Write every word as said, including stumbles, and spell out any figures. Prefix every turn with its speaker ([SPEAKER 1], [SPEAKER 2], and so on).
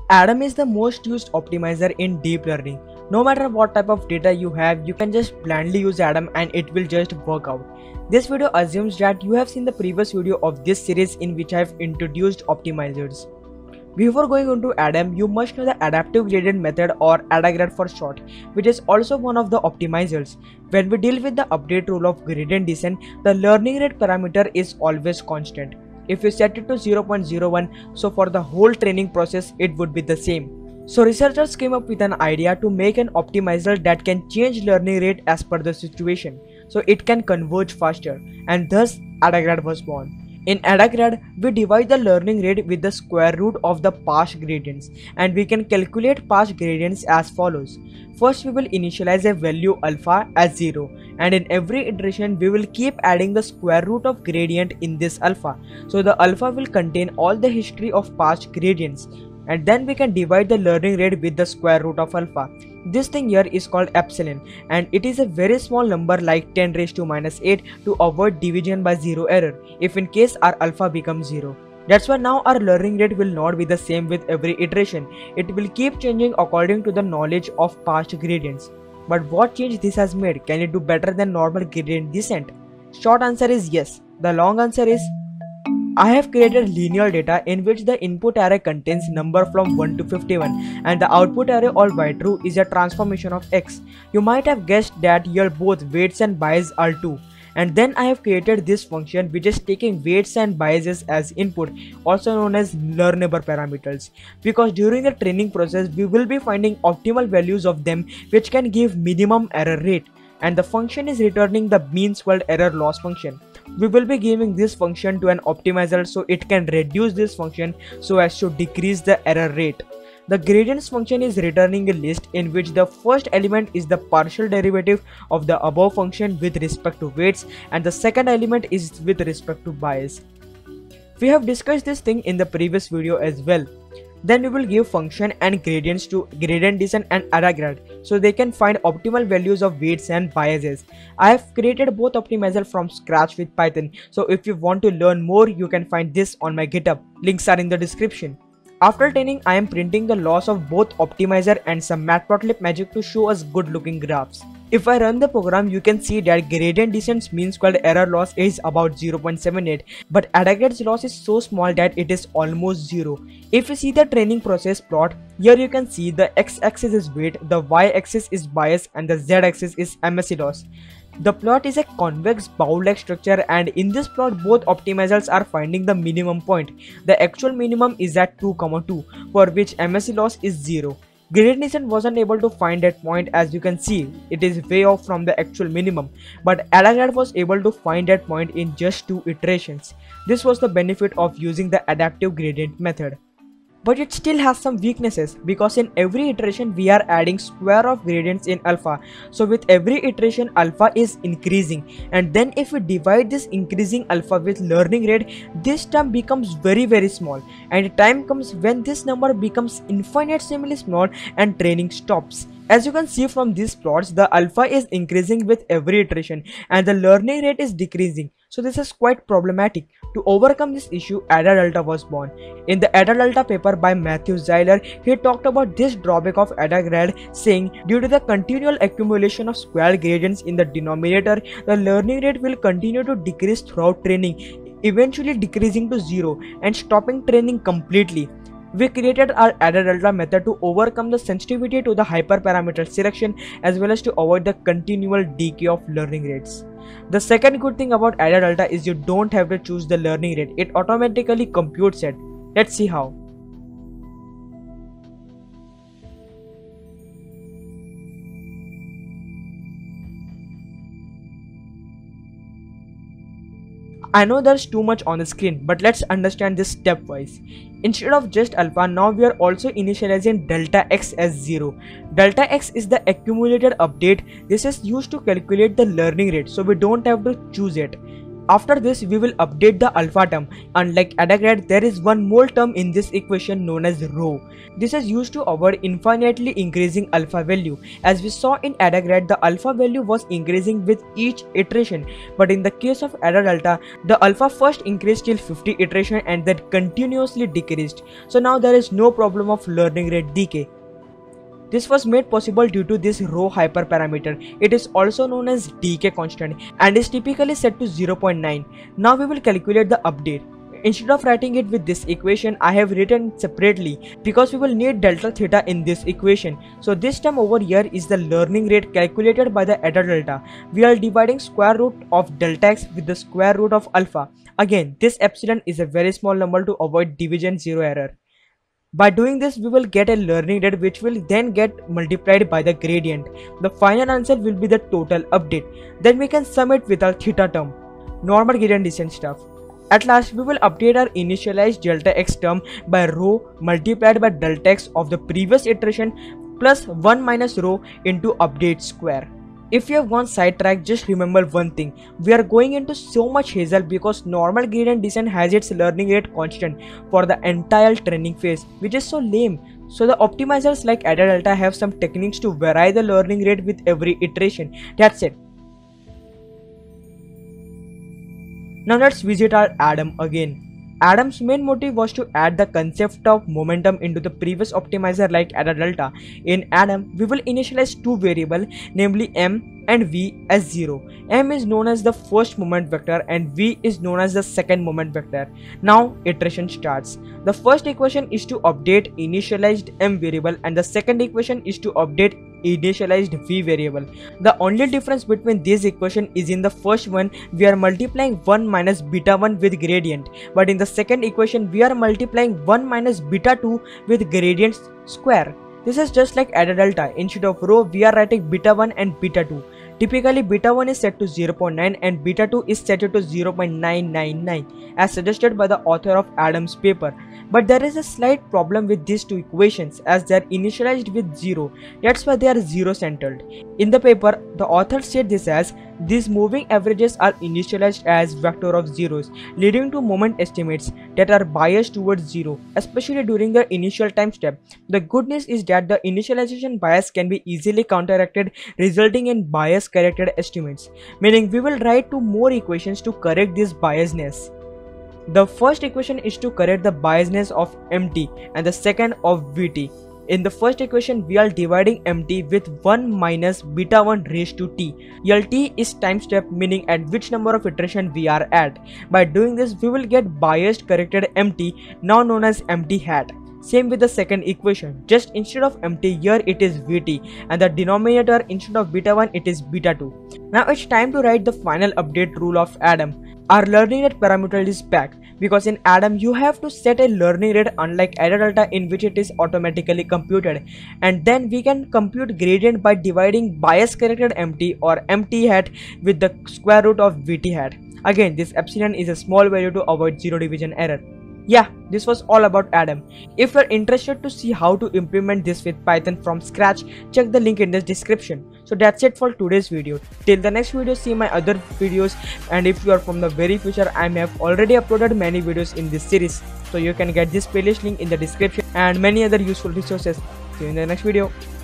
[SPEAKER 1] Adam is the most used optimizer in deep learning. No matter what type of data you have, you can just blindly use Adam and it will just work out. This video assumes that you have seen the previous video of this series in which I have introduced optimizers. Before going into Adam, you must know the adaptive gradient method, or AdaGrad for short, which is also one of the optimizers. When we deal with the update rule of gradient descent, the learning rate parameter is always constant. If you set it to zero point zero one, so for the whole training process it would be the same. So researchers came up with an idea to make an optimizer that can change learning rate as per the situation, so it can converge faster, and thus AdaGrad was born. In AdaGrad, we divide the learning rate with the square root of the past gradients, and we can calculate past gradients as follows. First, we will initialize a value alpha as zero, and in every iteration we will keep adding the square root of gradient in this alpha. So the alpha will contain all the history of past gradients, and then we can divide the learning rate with the square root of alpha. This thing here is called epsilon, and it is a very small number like ten raised to minus eight to avoid division by zero error if in case our alpha becomes zero. That's why now our learning rate will not be the same with every iteration. It will keep changing according to the knowledge of past gradients. But what change this has made? Can it do better than normal gradient descent? Short answer is yes. The long answer is I have created linear data in which the input array contains number from one to fifty-one and the output array all by true is a transformation of x. You might have guessed that here both weights and bias are two. And then I have created this function which is taking weights and biases as input, also known as learnable parameters, because during the training process we will be finding optimal values of them which can give minimum error rate, and the function is returning the mean squared error loss function. We will be giving this function to an optimizer so it can reduce this function so as to decrease the error rate. The gradients function is returning a list in which the first element is the partial derivative of the above function with respect to weights, and the second element is with respect to bias. We have discussed this thing in the previous video as well. Then we will give function and gradients to gradient descent and AdaGrad so they can find optimal values of weights and biases. I have created both optimizer from scratch with Python, so if you want to learn more you can find this on my GitHub. Links are in the description. After training, I am printing the loss of both optimizer and some matplotlib magic to show us good looking graphs. If I run the program, you can see that gradient descent's mean squared error loss is about zero point seven eight, but AdaGrad's loss is so small that it is almost zero. If you see the training process plot, here you can see the x-axis is weight, the y-axis is bias, and the z-axis is M S C loss. The plot is a convex bowl-like structure, and in this plot both optimizers are finding the minimum point. The actual minimum is at two comma two, for which M S C loss is zero. Gradient descent wasn't able to find that point, as you can see it is way off from the actual minimum, but AdaGrad was able to find that point in just two iterations. This was the benefit of using the adaptive gradient method. But it still has some weaknesses, because in every iteration we are adding square of gradients in alpha, so with every iteration alpha is increasing, and then if we divide this increasing alpha with learning rate, this term becomes very very small, and the time comes when this number becomes infinitesimally small and training stops. As you can see from these plots, the alpha is increasing with every iteration and the learning rate is decreasing, so this is quite problematic. To overcome this issue, AdaDelta was born. In the AdaDelta paper by Matthew Zeiler, he talked about this drawback of AdaGrad, saying due to the continual accumulation of squared gradients in the denominator, the learning rate will continue to decrease throughout training, eventually decreasing to zero and stopping training completely. We created our AdaDelta method to overcome the sensitivity to the hyperparameter selection as well as to avoid the continual decay of learning rates. The second good thing about AdaDelta is you don't have to choose the learning rate, it automatically computes it. Let's see how. I know there's too much on the screen, but let's understand this stepwise. Instead of just alpha, now we are also initializing delta x as zero. Delta x is the accumulated update. This is used to calculate the learning rate, so we don't have to choose it. After this, we will update the alpha term. Unlike AdaGrad, there is one more term in this equation known as rho. This is used to avoid infinitely increasing alpha value. As we saw in AdaGrad, the alpha value was increasing with each iteration, but in the case of AdaDelta, the alpha first increased till fifty iteration and then continuously decreased. So now there is no problem of learning rate decay. This was made possible due to this rho hyperparameter. It is also known as decay constant and is typically set to zero point nine. Now we will calculate the update. Instead of writing it with this equation, I have written separately because we will need delta theta in this equation. So this term over here is the learning rate calculated by the AdaDelta. We are dividing square root of delta x with the square root of alpha. Again, this epsilon is a very small number to avoid division zero error. By doing this, we will get a learning rate which will then get multiplied by the gradient. The final answer will be the total update. Then we can sum it with our theta term. Normal gradient descent stuff. At last, we will update our initialized delta x term by rho multiplied by delta x of the previous iteration plus one minus rho into update square. If you have gone sidetracked, just remember one thing. We are going into so much hassle because normal gradient descent has its learning rate constant for the entire training phase, which is so lame. So the optimizers like AdaDelta have some techniques to vary the learning rate with every iteration. That's it. Now let's visit our Adam again. Adam's main motive was to add the concept of momentum into the previous optimizer like AdaDelta. In Adam, we will initialize two variables, namely m and v as zero. M is known as the first moment vector and v is known as the second moment vector. Now iteration starts. The first equation is to update initialized m variable and the second equation is to update initialized v variable. The only difference between these equations is in the first one we are multiplying one minus beta one with gradient, but in the second equation we are multiplying one minus beta two with gradient square. This is just like AdaDelta. Instead of rho we are writing beta one and beta two. Typically beta one is set to zero point nine and beta two is set to zero point nine nine nine as suggested by the author of Adam's paper. But there is a slight problem with these two equations as they are initialized with zero. That's why they are zero centered. In the paper, the author said this as these moving averages are initialized as vector of zeros, leading to moment estimates that are biased towards zero, especially during the initial time step. The good news is that the initialization bias can be easily counteracted, resulting in bias corrected estimates, meaning we will write two more equations to correct this biasness. The first equation is to correct the biasness of mt and the second of vt. In the first equation, we are dividing mt with one minus beta one raised to t. Lt is time step, meaning at which number of iteration we are at. By doing this, we will get biased corrected mt, now known as mt hat. Same with the second equation, just instead of mt here it is vt and the denominator instead of beta one it is beta two. Now it's time to write the final update rule of Adam. Our learning rate parameter is back because in Adam you have to set a learning rate unlike AdaDelta in which it is automatically computed, and then we can compute gradient by dividing bias corrected mt or mt hat with the square root of vt hat. Again, this epsilon is a small value to avoid zero division error. Yeah, this was all about Adam. If you are interested to see how to implement this with Python from scratch, check the link in the description. So that's it for today's video. Till the next video, see my other videos, and if you are from the very future, I may have already uploaded many videos in this series. So you can get this playlist link in the description and many other useful resources. See you in the next video.